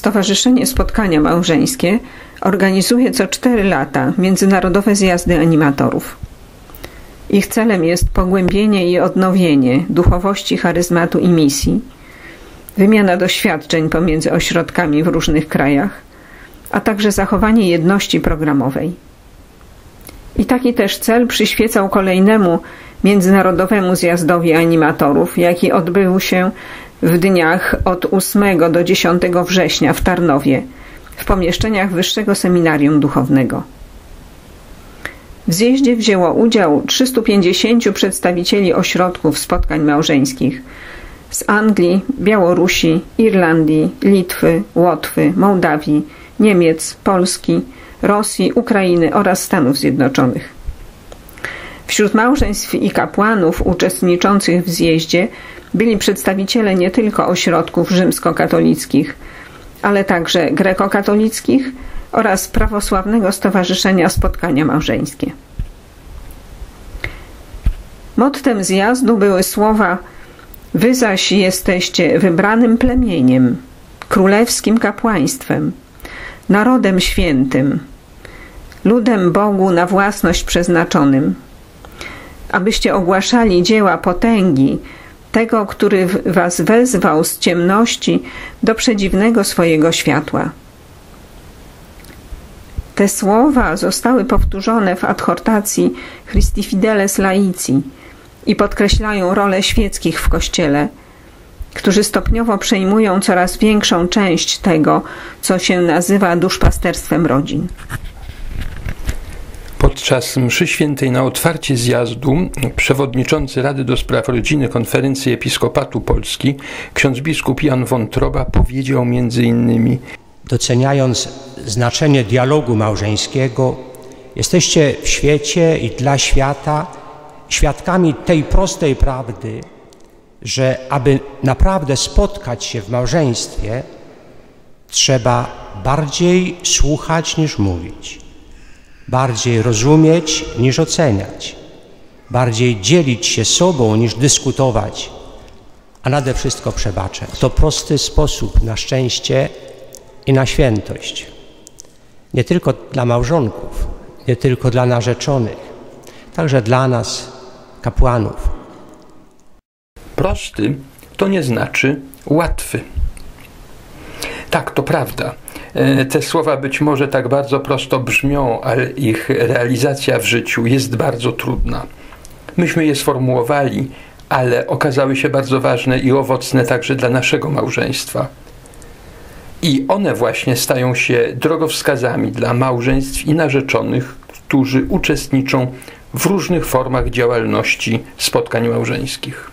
Stowarzyszenie Spotkania Małżeńskie organizuje co 4 lata międzynarodowe zjazdy animatorów. Ich celem jest pogłębienie i odnowienie duchowości, charyzmatu i misji, wymiana doświadczeń pomiędzy ośrodkami w różnych krajach, a także zachowanie jedności programowej. I taki też cel przyświecał kolejnemu Międzynarodowemu Zjazdowi Animatorów, jaki odbył się w dniach od 8 do 10 września w Tarnowie, w pomieszczeniach Wyższego Seminarium Duchownego. W zjeździe wzięło udział 350 przedstawicieli ośrodków spotkań małżeńskich z Anglii, Białorusi, Irlandii, Litwy, Łotwy, Mołdawii, Niemiec, Polski, Rosji, Ukrainy oraz Stanów Zjednoczonych. Wśród małżeństw i kapłanów uczestniczących w zjeździe byli przedstawiciele nie tylko ośrodków rzymskokatolickich, ale także grekokatolickich oraz Prawosławnego Stowarzyszenia Spotkania Małżeńskie. Mottem zjazdu były słowa: Wy zaś jesteście wybranym plemieniem, królewskim kapłaństwem, narodem świętym, ludem Bogu na własność przeznaczonym, abyście ogłaszali dzieła potęgi tego, który was wezwał z ciemności do przedziwnego swojego światła. Te słowa zostały powtórzone w adhortacji Christi Fideles Laici i podkreślają rolę świeckich w Kościele, którzy stopniowo przejmują coraz większą część tego, co się nazywa duszpasterstwem rodzin. Podczas mszy świętej na otwarcie zjazdu przewodniczący Rady do Spraw Rodziny Konferencji Episkopatu Polski, ksiądz biskup Jan Wątroba, powiedział m.in.: Doceniając znaczenie dialogu małżeńskiego, jesteście w świecie i dla świata świadkami tej prostej prawdy, że aby naprawdę spotkać się w małżeństwie, trzeba bardziej słuchać niż mówić, bardziej rozumieć niż oceniać, bardziej dzielić się sobą niż dyskutować, a nade wszystko przebaczać. To prosty sposób na szczęście i na świętość. Nie tylko dla małżonków, nie tylko dla narzeczonych, także dla nas, kapłanów. Prosty to nie znaczy łatwy. Tak, to prawda. Te słowa być może tak bardzo prosto brzmią, ale ich realizacja w życiu jest bardzo trudna. Myśmy je sformułowali, ale okazały się bardzo ważne i owocne także dla naszego małżeństwa. I one właśnie stają się drogowskazami dla małżeństw i narzeczonych, którzy uczestniczą w różnych formach działalności spotkań małżeńskich.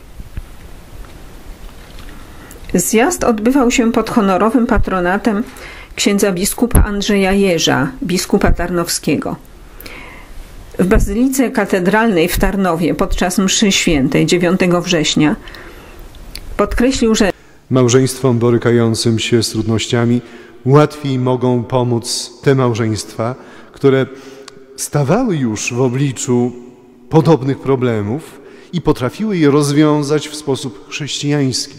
Zjazd odbywał się pod honorowym patronatem księdza biskupa Andrzeja Jerza, biskupa tarnowskiego. W Bazylice Katedralnej w Tarnowie podczas mszy świętej 9 września podkreślił, że małżeństwom borykającym się z trudnościami łatwiej mogą pomóc te małżeństwa, które stawały już w obliczu podobnych problemów i potrafiły je rozwiązać w sposób chrześcijański.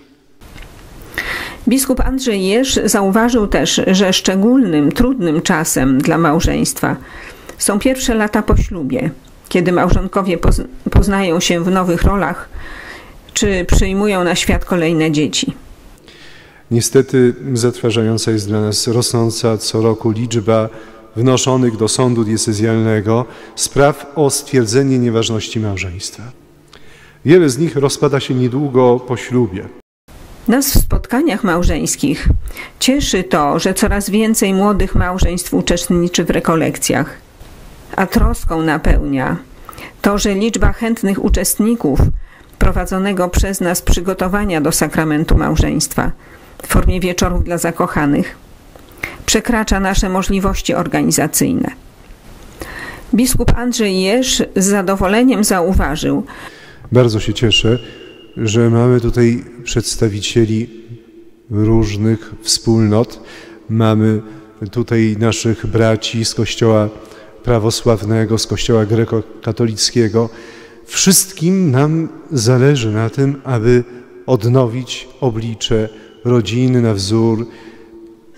Biskup Andrzej Jerz zauważył też, że szczególnym, trudnym czasem dla małżeństwa są pierwsze lata po ślubie, kiedy małżonkowie poznają się w nowych rolach, czy przyjmują na świat kolejne dzieci. Niestety zatrważająca jest dla nas rosnąca co roku liczba wnoszonych do sądu diecezjalnego spraw o stwierdzenie nieważności małżeństwa. Wiele z nich rozpada się niedługo po ślubie. Nas w spotkaniach małżeńskich cieszy to, że coraz więcej młodych małżeństw uczestniczy w rekolekcjach, a troską napełnia to, że liczba chętnych uczestników prowadzonego przez nas przygotowania do sakramentu małżeństwa w formie wieczorów dla zakochanych przekracza nasze możliwości organizacyjne. Biskup Andrzej Jerz z zadowoleniem zauważył: bardzo się cieszę, że mamy tutaj przedstawicieli różnych wspólnot. Mamy tutaj naszych braci z Kościoła prawosławnego, z Kościoła grekokatolickiego. Wszystkim nam zależy na tym, aby odnowić oblicze rodziny na wzór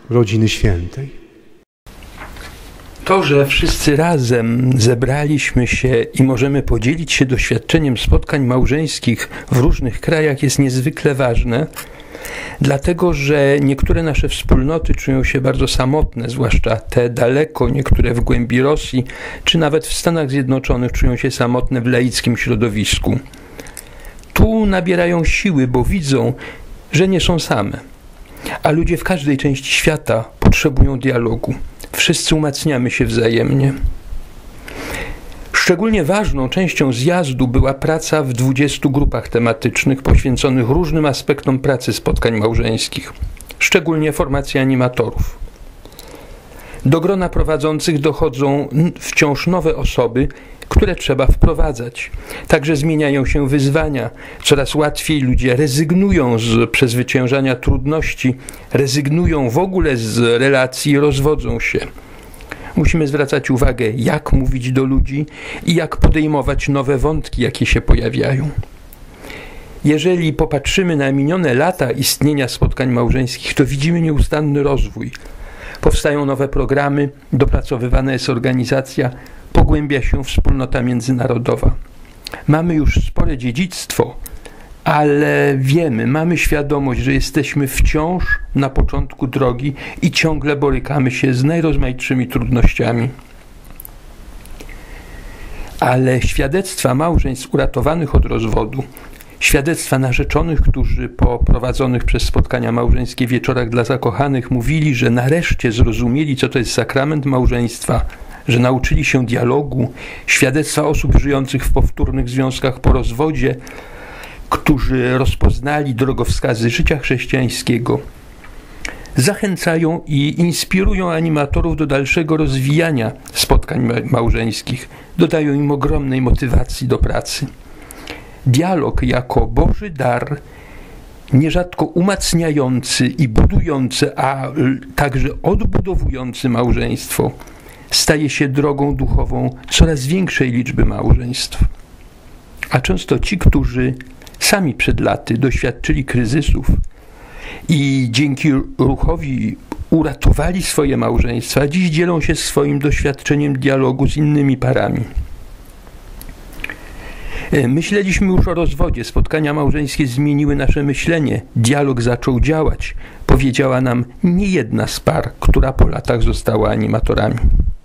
rodziny świętej. To, że wszyscy razem zebraliśmy się i możemy podzielić się doświadczeniem spotkań małżeńskich w różnych krajach, jest niezwykle ważne, dlatego że niektóre nasze wspólnoty czują się bardzo samotne, zwłaszcza te daleko, niektóre w głębi Rosji, czy nawet w Stanach Zjednoczonych czują się samotne w laickim środowisku. Tu nabierają siły, bo widzą, że nie są same. A ludzie w każdej części świata potrzebują dialogu. Wszyscy umacniamy się wzajemnie. Szczególnie ważną częścią zjazdu była praca w 20 grupach tematycznych poświęconych różnym aspektom pracy spotkań małżeńskich, szczególnie formacji animatorów. Do grona prowadzących dochodzą wciąż nowe osoby, które trzeba wprowadzać. Także zmieniają się wyzwania. Coraz łatwiej ludzie rezygnują z przezwyciężania trudności, rezygnują w ogóle z relacji i rozwodzą się. Musimy zwracać uwagę, jak mówić do ludzi i jak podejmować nowe wątki, jakie się pojawiają. Jeżeli popatrzymy na minione lata istnienia spotkań małżeńskich, to widzimy nieustanny rozwój. Powstają nowe programy, dopracowywana jest organizacja, pogłębia się wspólnota międzynarodowa. Mamy już spore dziedzictwo, ale wiemy, mamy świadomość, że jesteśmy wciąż na początku drogi i ciągle borykamy się z najrozmaitszymi trudnościami. Ale świadectwa małżeństw uratowanych od rozwodu, świadectwa narzeczonych, którzy po prowadzonych przez spotkania małżeńskie wieczorach dla zakochanych mówili, że nareszcie zrozumieli, co to jest sakrament małżeństwa, że nauczyli się dialogu, świadectwa osób żyjących w powtórnych związkach po rozwodzie, którzy rozpoznali drogowskazy życia chrześcijańskiego, zachęcają i inspirują animatorów do dalszego rozwijania spotkań małżeńskich, dodają im ogromnej motywacji do pracy. Dialog jako Boży dar, nierzadko umacniający i budujący, a także odbudowujący małżeństwo, staje się drogą duchową coraz większej liczby małżeństw. A często ci, którzy sami przed laty doświadczyli kryzysów i dzięki ruchowi uratowali swoje małżeństwa, dziś dzielą się swoim doświadczeniem dialogu z innymi parami. Myśleliśmy już o rozwodzie, spotkania małżeńskie zmieniły nasze myślenie, dialog zaczął działać, powiedziała nam niejedna z par, która po latach została animatorami.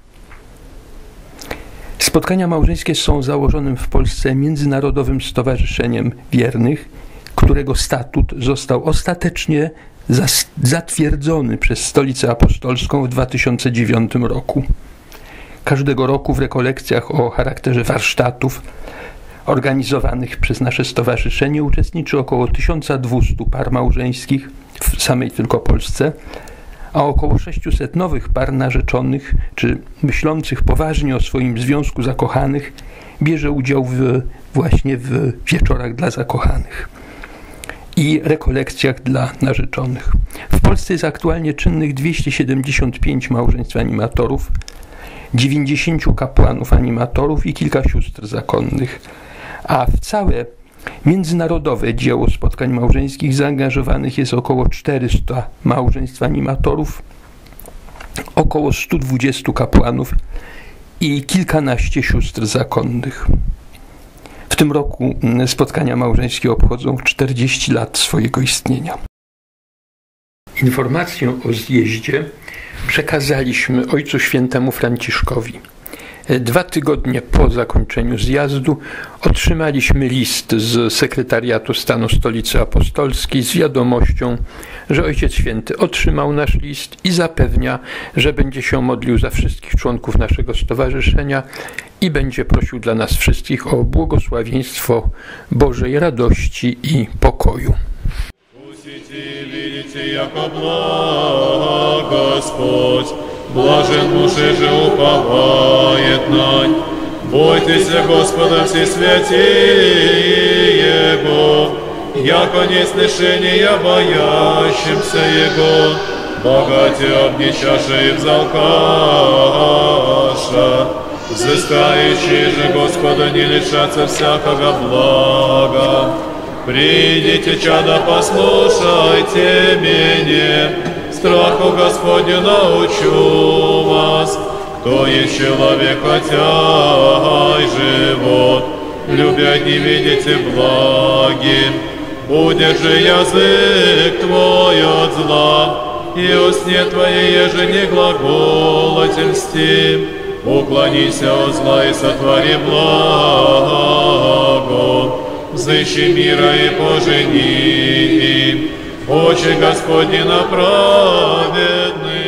Spotkania małżeńskie są założonym w Polsce Międzynarodowym Stowarzyszeniem Wiernych, którego statut został ostatecznie zatwierdzony przez Stolicę Apostolską w 2009 roku. Każdego roku w rekolekcjach o charakterze warsztatów organizowanych przez nasze stowarzyszenie uczestniczy około 1200 par małżeńskich w samej tylko Polsce, a około 600 nowych par narzeczonych czy myślących poważnie o swoim związku zakochanych bierze udział właśnie w wieczorach dla zakochanych i rekolekcjach dla narzeczonych. W Polsce jest aktualnie czynnych 275 małżeństw animatorów, 90 kapłanów animatorów i kilka sióstr zakonnych, a w całe międzynarodowe dzieło spotkań małżeńskich zaangażowanych jest około 400 małżeństw animatorów, około 120 kapłanów i kilkanaście sióstr zakonnych. W tym roku spotkania małżeńskie obchodzą 40 lat swojego istnienia. Informację o zjeździe przekazaliśmy Ojcu Świętemu Franciszkowi. 2 tygodnie po zakończeniu zjazdu otrzymaliśmy list z Sekretariatu Stanu Stolicy Apostolskiej z wiadomością, że Ojciec Święty otrzymał nasz list i zapewnia, że będzie się modlił za wszystkich członków naszego stowarzyszenia i będzie prosił dla nas wszystkich o błogosławieństwo Bożej radości i pokoju. Блажен муж и же уповает на. Бойтесь Господа все святые Его, яко не сношения боящимся Его, богате обнищаша и взалкаша, взыскающие же Господа не лишатся всякого блага. Придите, чада, послушайте меня, Страху Господню научу вас, кто есть человек, хотя и живот, любя не видите благим. Удержи язык твой от зла, и устне твоей, еже не глаголоте мсти. Уклонися от зла и сотвори благо, взыщи мира и пожени им. Очи Господни на праведных,